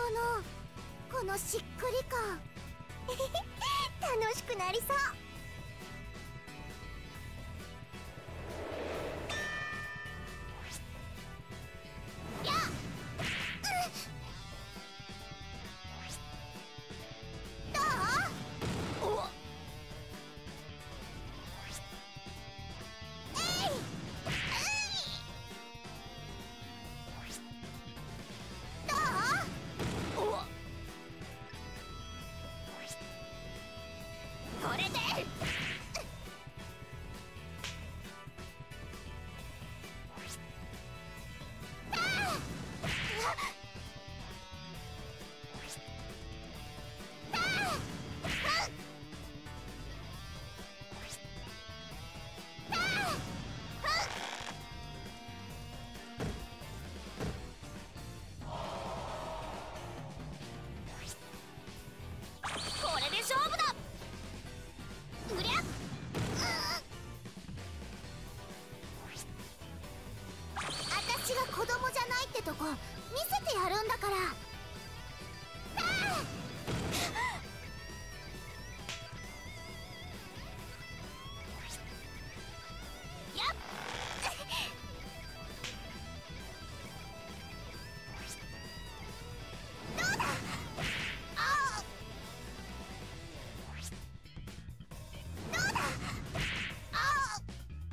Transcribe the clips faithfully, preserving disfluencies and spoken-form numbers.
な、このしっくり感。楽しくなりそう。やっ、うん、どう？おっ、えい、どう？おっ、これでこれで勝負だ。うりゃっ、あたしが子供じゃないってとこ見せてやるんだから。やっ、どうだ。ああ、どうだ。ああ、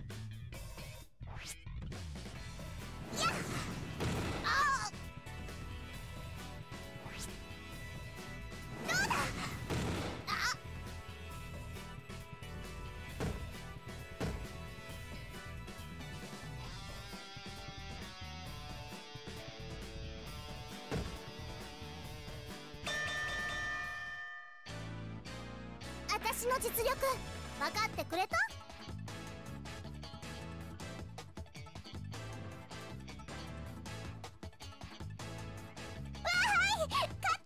やっ、ああ、どうだ。あ、あたしの実力分かってくれた？わーい、勝ったよ。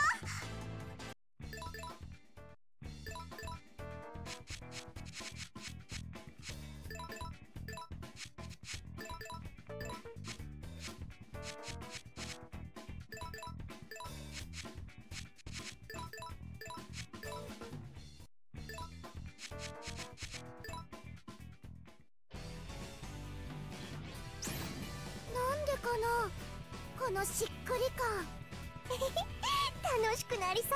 なんでかな、このしっくり感。楽しくなりそう。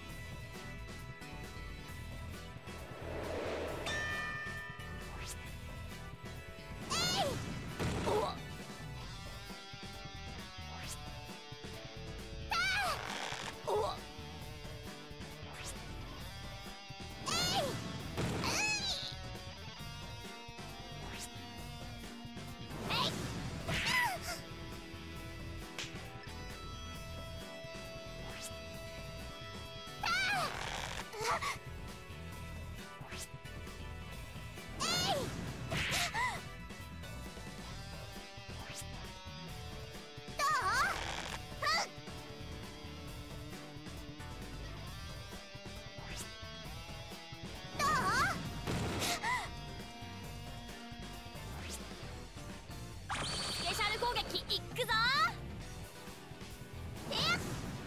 えい、おっ、おっ、えい、えい、どう？どう？スペシャル攻撃いくぞー。えっ、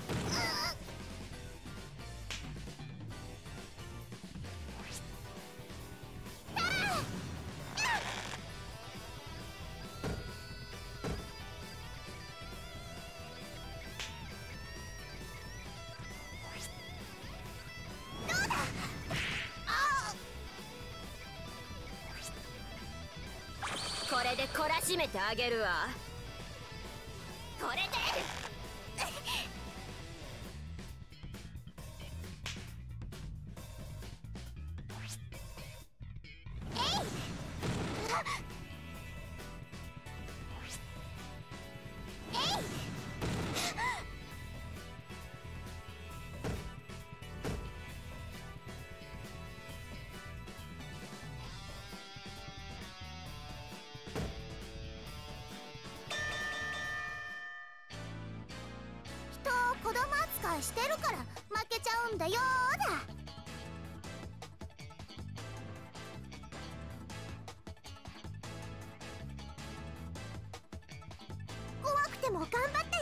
どうだ。ああ、これで懲らしめてあげるわ。これでえい、えい、人を子供扱いしてるから負けちゃうんだよーだ。怖くても頑張って